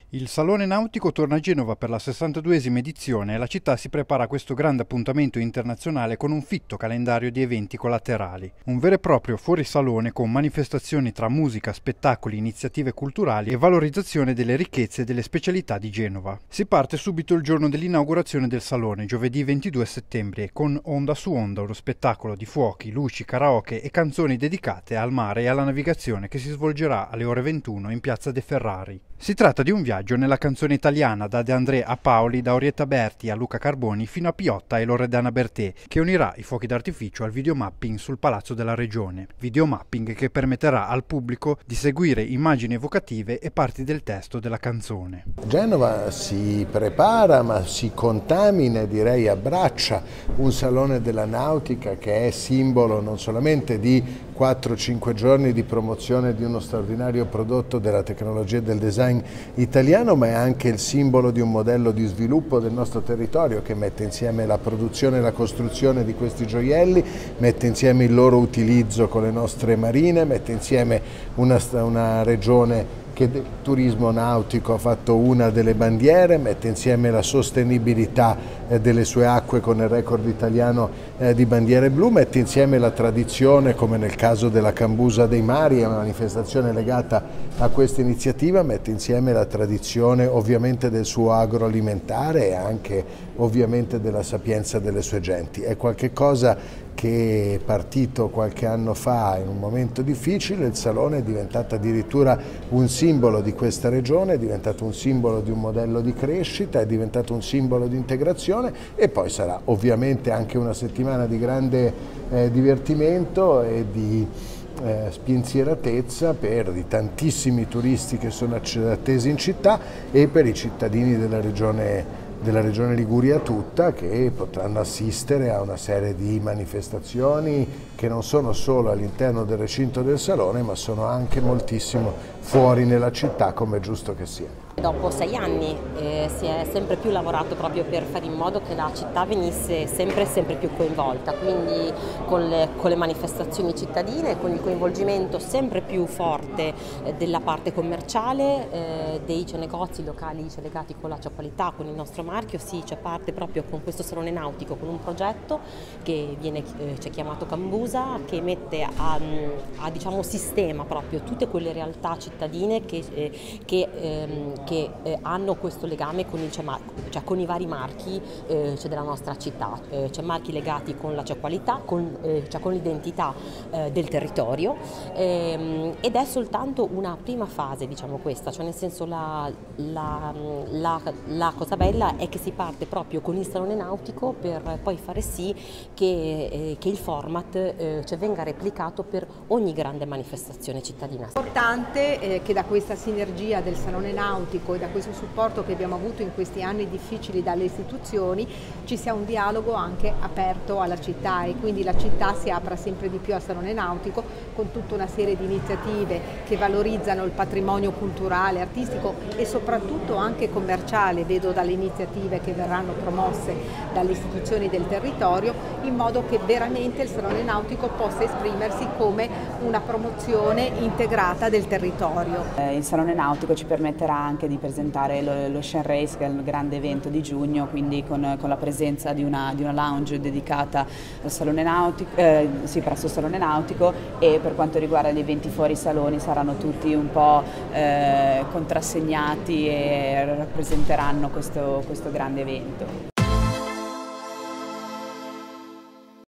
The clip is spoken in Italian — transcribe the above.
Il Salone Nautico torna a Genova per la 62esima edizione e la città si prepara a questo grande appuntamento internazionale con un fitto calendario di eventi collaterali. Un vero e proprio fuorisalone con manifestazioni tra musica, spettacoli, iniziative culturali e valorizzazione delle ricchezze e delle specialità di Genova. Si parte subito il giorno dell'inaugurazione del Salone, giovedì 22 settembre, con Onda su Onda, uno spettacolo di fuochi, luci, karaoke e canzoni dedicate al mare e alla navigazione che si svolgerà alle ore 21 in Piazza De Ferrari. Si tratta di un viaggio nella canzone italiana da De André a Paoli, da Orietta Berti a Luca Carboni fino a Piotta e Loredana Bertè, che unirà i fuochi d'artificio al videomapping sul Palazzo della Regione. Videomapping che permetterà al pubblico di seguire immagini evocative e parti del testo della canzone. Genova si prepara, ma si contamina, direi abbraccia un salone della nautica che è simbolo non solamente di 4-5 giorni di promozione di uno straordinario prodotto della tecnologia e del design italiano, ma è anche il simbolo di un modello di sviluppo del nostro territorio che mette insieme la produzione e la costruzione di questi gioielli, mette insieme il loro utilizzo con le nostre marine, mette insieme una regione che del turismo nautico ha fatto una delle bandiere, mette insieme la sostenibilità delle sue acque con il record italiano di bandiere blu, mette insieme la tradizione, come nel caso della Cambusa dei Mari, è una manifestazione legata a questa iniziativa, mette insieme la tradizione ovviamente del suo agroalimentare e anche ovviamente della sapienza delle sue genti. È qualcosa che è partito qualche anno fa in un momento difficile. Il Salone è diventato addirittura un simbolo di questa regione, è diventato un simbolo di un modello di crescita, è diventato un simbolo di integrazione e poi sarà ovviamente anche una settimana di grande divertimento e di spensieratezza per i tantissimi turisti che sono attesi in città e per i cittadini della regione Liguria tutta, che potranno assistere a una serie di manifestazioni che non sono solo all'interno del recinto del Salone, ma sono anche moltissimo fuori nella città, come è giusto che sia. Dopo 6 anni si è sempre più lavorato proprio per fare in modo che la città venisse sempre più coinvolta, quindi con le manifestazioni cittadine, con il coinvolgimento sempre più forte della parte commerciale, dei negozi locali legati con la qualità, con il nostro marchio. Sì, c'è parte proprio con questo Salone Nautico, con un progetto che c'è chiamato Cambusa, che mette a diciamo, sistema proprio tutte quelle realtà cittadine che hanno questo legame con con i vari marchi della nostra città. C'è marchi legati con la qualità, con l'identità del territorio ed è soltanto una prima fase, diciamo questa, cioè nel senso la cosa bella è che si parte proprio con il Salone Nautico per poi fare sì che il format venga replicato per ogni grande manifestazione cittadina. È importante che da questa sinergia del Salone Nautico e da questo supporto che abbiamo avuto in questi anni difficili dalle istituzioni ci sia un dialogo anche aperto alla città e quindi la città si apra sempre di più al Salone Nautico con tutta una serie di iniziative che valorizzano il patrimonio culturale, artistico e soprattutto anche commerciale, vedo dalle iniziative che verranno promosse dalle istituzioni del territorio, in modo che veramente il Salone Nautico possa esprimersi come una promozione integrata del territorio. Il Salone Nautico ci permetterà anche di presentare l'Ocean Race, che è il grande evento di giugno, quindi con la presenza di una lounge dedicata al Salone Nautico, presso il Salone Nautico, e per quanto riguarda gli eventi fuori saloni saranno tutti un po' contrassegnati e rappresenteranno questo grande evento.